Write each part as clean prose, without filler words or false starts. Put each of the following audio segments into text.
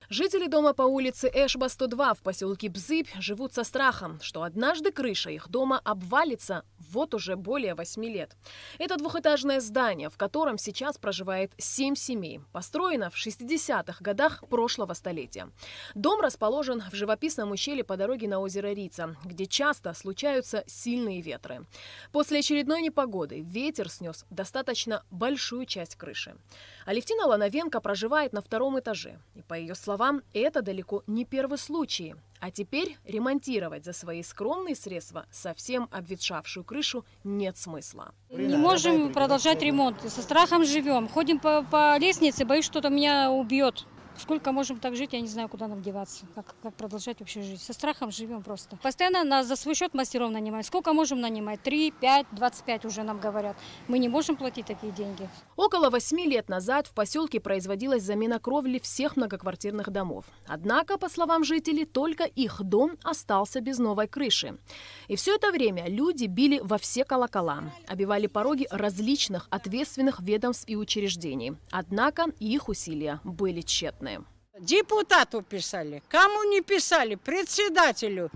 Жители дома по улице Эшба, 102 в поселке Бзыбь живут со страхом, что однажды крыша их дома обвалится вот уже более 8 лет. Это двухэтажное здание, в котором сейчас проживает 7 семей, построено в 60-х годах прошлого столетия. Дом расположен в живописном ущелье по дороге на озеро Рица, где часто случаются сильные ветры. После очередной непогоды ветер снес достаточно большую часть крыши. Алевтина Лановенко проживает на 2-м этаже, и по ее словам, это далеко не первый случай. А теперь ремонтировать за свои скромные средства совсем обветшавшую крышу нет смысла. Не можем продолжать ремонт. Со страхом живем. Ходим по лестнице, боюсь, что-то меня убьет. Сколько можем так жить, я не знаю, куда нам деваться. Как продолжать вообще жить. Со страхом живем просто. Постоянно нас за свой счет мастеров нанимают. Сколько можем нанимать? 3, 5, 25 уже нам говорят. Мы не можем платить такие деньги. Около 8 лет назад в поселке производилась замена кровли всех многоквартирных домов. Однако, по словам жителей, только их дом остался без новой крыши. И все это время люди били во все колокола, обивали пороги различных ответственных ведомств и учреждений. Однако их усилия были тщетны. Депутату писали, кому не писали, председателю.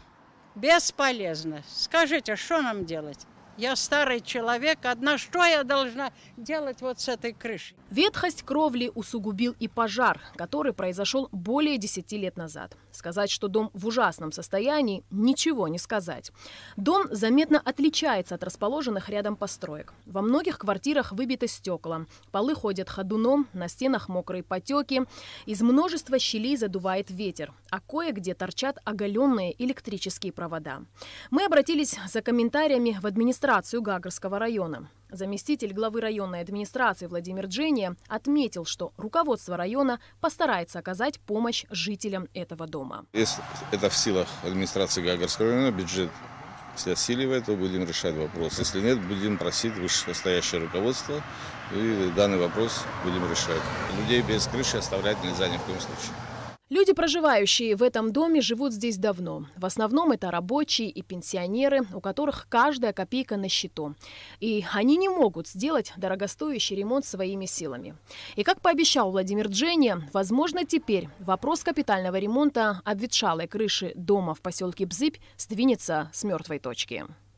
Бесполезно. Скажите, что нам делать? Я старый человек, одна что я должна делать вот с этой крышей? Ветхость кровли усугубил и пожар, который произошел более 10 лет назад. Сказать, что дом в ужасном состоянии, ничего не сказать. Дом заметно отличается от расположенных рядом построек. Во многих квартирах выбиты стекла, полы ходят ходуном, на стенах мокрые потеки, из множества щелей задувает ветер, а кое-где торчат оголенные электрические провода. Мы обратились за комментариями в администрацию Гагарского района. Заместитель главы районной администрации Владимир Джения отметил, что руководство района постарается оказать помощь жителям этого дома. Если это в силах администрации Гагарского района, бюджет если осиливает, то будем решать вопрос. Если нет, будем просить вышестоящее руководство и данный вопрос будем решать. Людей без крыши оставлять нельзя ни в коем случае. Люди, проживающие в этом доме, живут здесь давно. В основном это рабочие и пенсионеры, у которых каждая копейка на счету. И они не могут сделать дорогостоящий ремонт своими силами. И как пообещал Владимир Джения, возможно, теперь вопрос капитального ремонта обветшалой крыши дома в поселке Бзыбь сдвинется с мертвой точки.